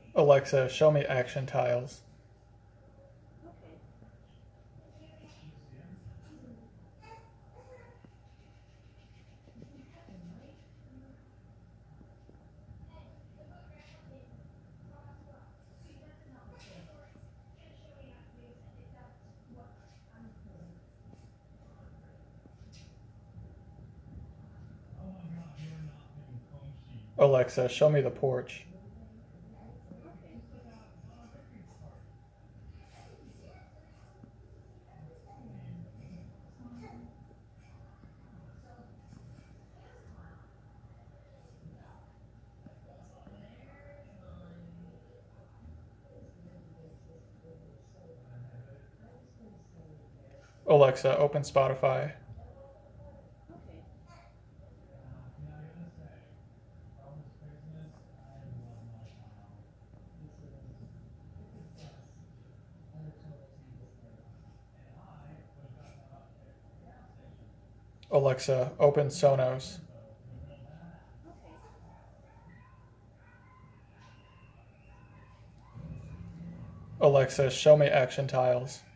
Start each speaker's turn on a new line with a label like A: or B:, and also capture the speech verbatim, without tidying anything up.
A: Alexa, show me action tiles. Alexa, show me the porch. Alexa, open Spotify. Alexa, open Sonos. Alexa, show me action tiles.